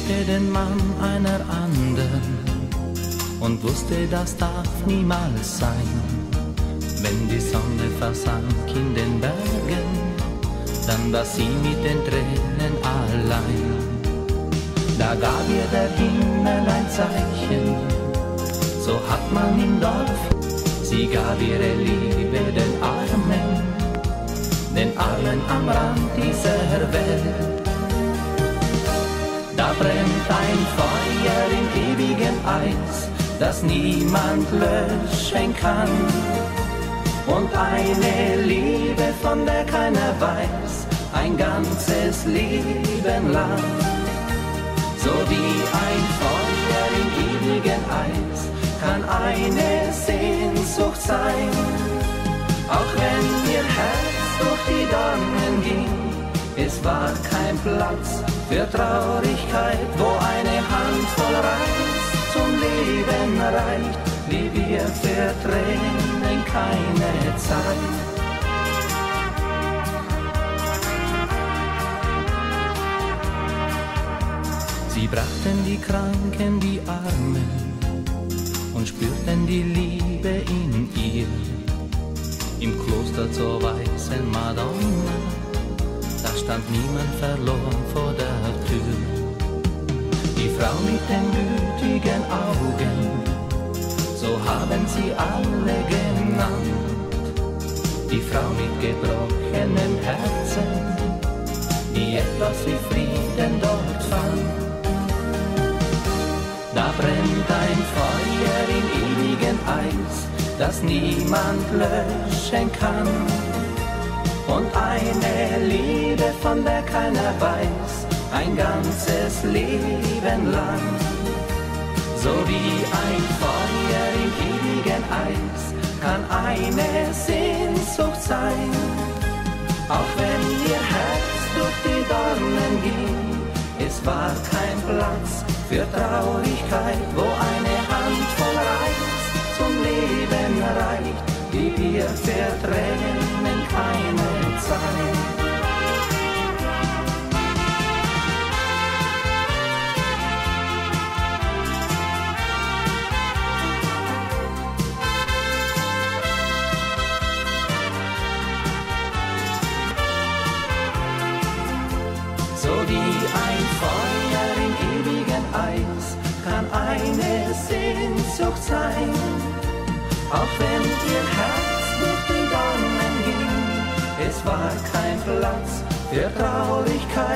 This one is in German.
liebte den Mann einer anderen und wusste, das darf niemals sein. Wenn die Sonne versank in den Bergen, dann war sie mit den Tränen allein. Da gab ihr der Himmel ein Zeichen, so hat man im Dorf. Sie gab ihre Liebe den Armen am Rand dieser Welt. Da brennt ein Feuer im ewigen Eis, das niemand löschen kann. Und eine Liebe, von der keiner weiß, ein ganzes Leben lang. So wie ein Feuer im ewigen Eis kann eine Sehnsucht sein. Auch wenn ihr Herz durch die Dornen ging, es war kein Platz für Traurigkeit, wo eine Handvoll Reis zum Leben reicht, wie wir für Tränen keine Zeit. Sie brachten die Kranken, die Armen und spürten die Liebe in ihr. Im Kloster zur weißen Madonna, da stand niemand verloren vor der Tür. Die Frau mit den gütigen Augen, so haben sie alle genannt. Die Frau mit gebrochenem Herzen, die etwas wie Frieden dort fand. Da brennt ein Feuer im ewigen Eis, das niemand löschen kann. Und eine Liebe, von der keiner weiß, ein ganzes Leben lang. So wie ein Feuer im ewigen Eis kann eine Sehnsucht sein. Auch wenn ihr Herz durch die Dornen ging, es war kein Platz für Traurigkeit, wo eine Handvoll Reis zum Leben reicht, wie wir für Tränen keine Zeit. So wie ein Feuer im ewigen Eis kann eine Sehnsucht sein. Auch wenn ihr Herz durch die Dornen ging, es war kein Platz für Traurigkeit.